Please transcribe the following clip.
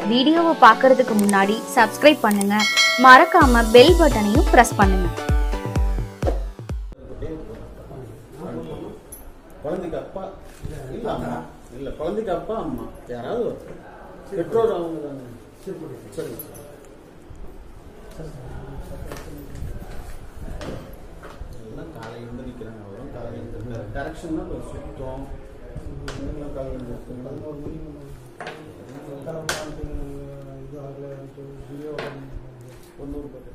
வீடியோவை பார்க்கறதுக்கு முன்னாடி சப்ஸ்கிரைப் பண்ணுங்க, மறக்காம பெல் பட்டனையும் பிரஸ் பண்ணுங்க. குழந்தைக்கு அப்பா இல்ல அம்மா இல்ல குழந்தைக்கு அப்பா அம்மா யாராவது பெற்றோர் அவங்க தானே. சரி எல்லாம் காலையில் இருந்து நிற்கிறாங்க. அவரும் காலையில் இருந்து கரெக்ஷன்னா ஒரு சுத்தம் காலையில் ஒன்னூறு